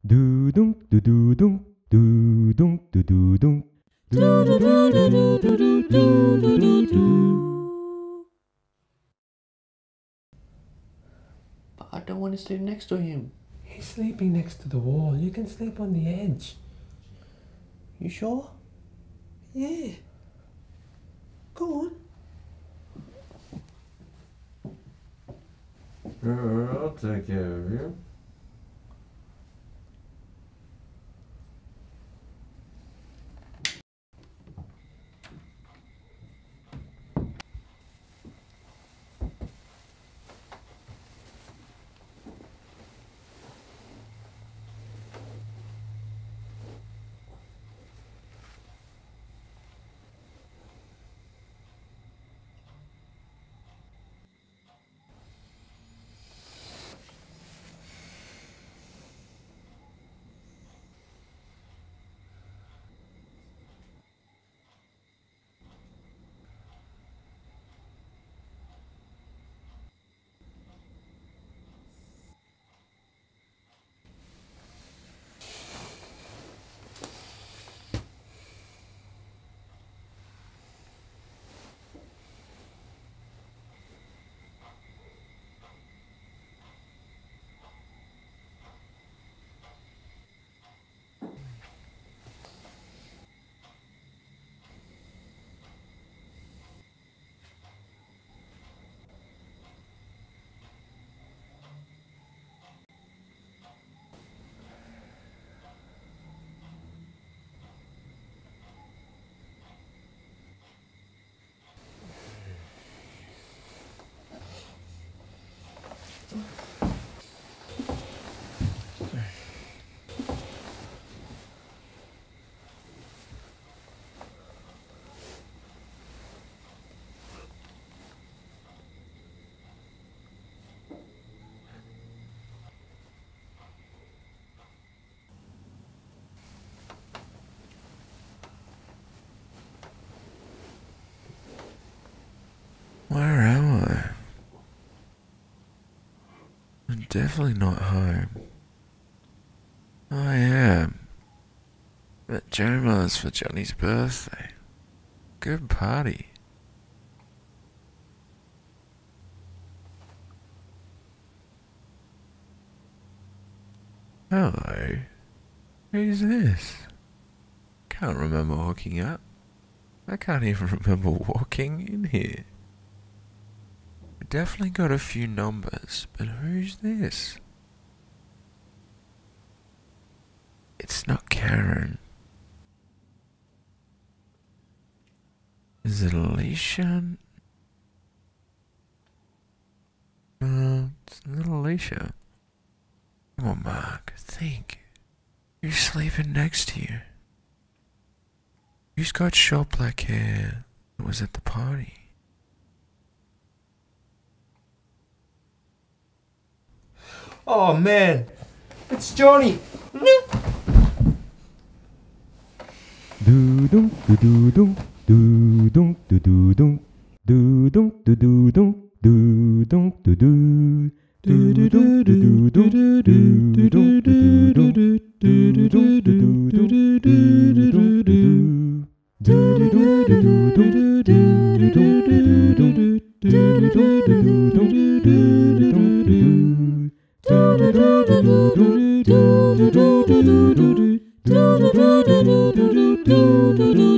Do dunk do do dunk do dunk do do dunk do do do do do do do do do. But I don't want to sleep next to him. He's sleeping next to the wall. You can sleep on the edge. You sure? Yeah. Go on. I'll take care of you. Where am I? I'm definitely not home. I am. At Jomar's for Johnny's birthday. Good party. Hello. Who's this? Can't remember hooking up. I can't even remember walking in here. We definitely got a few numbers, but who's this? It's not Karen. Is it Alicia? It's not Alicia. Come on, Mark, think. Who's sleeping next to you? Who's got short black hair that was at the party? Oh man, it's Johnny. Do dunk do do dunk do dunk do do dunk do dunk do do dunk do dunk do do do do do do do do do do do do do do do do do do do